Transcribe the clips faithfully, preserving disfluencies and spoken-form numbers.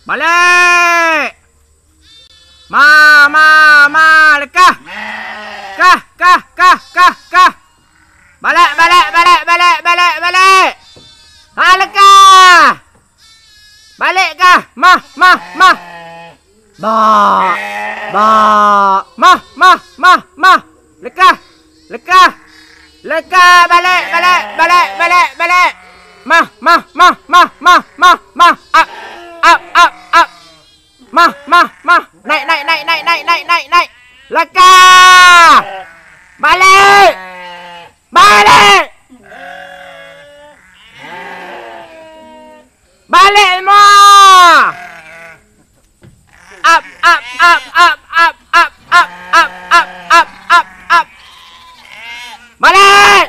Balik. Ma, ma, ma, lekah. Kah, kah, kah, kah, kah. Balik, balik, balik, balik, balik, balik. Ha, lekah. Balik kah? Mah, mah, mah. Ba. Ba. Mah, mah, mah, mah. Lekah. Lekah. Lekah, balik, balik, balik, balik, balik. Mah, mah, mah, mah, mah, mah, mah. Up, up, up, up. Mah, mah, mah. Naik, naik, naik, naik, naik, naik, naik, naik. Lekah. Balik. Balik. Balik semua. Up, up, up, up, up, up, up, up, up, up, up, up. Balik.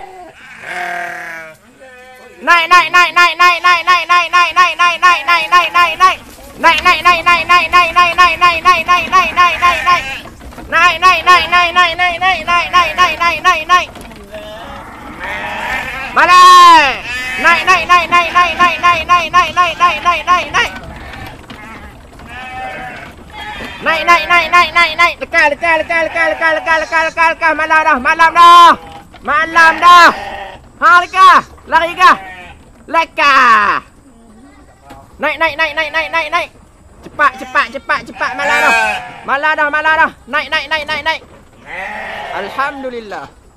Naik, naik, naik, naik, naik, naik, naik, naik, naik, naik, naik, naik, naik, naik, naik, naik. Naik, naik, naik, naik, naik, naik, naik, naik, naik, naik, naik, naik, naik, naik, naik. Naik, naik, naik, naik, naik, naik, naik, naik, naik, naik, naik, naik, naik. Balik. Naik, naik, naik, naik, naik, naik, naik, naik, naik, naik, naik, naik, naik, naik. Naik, naik, naik, naik, naik, naik. Lekah, lekah, lekah, lekah, lekah, lekah, lekah, lekah, lekah. Malam dah, malam dah. Malam dah. Ha, lekah. Lari kah? Lekah. Naik, naik, naik, naik, naik, naik, naik. Cepat, cepat, cepat, cepat. Malam dah. Malam dah, malam dah. Naik, naik, naik, naik, naik. Alhamdulillah.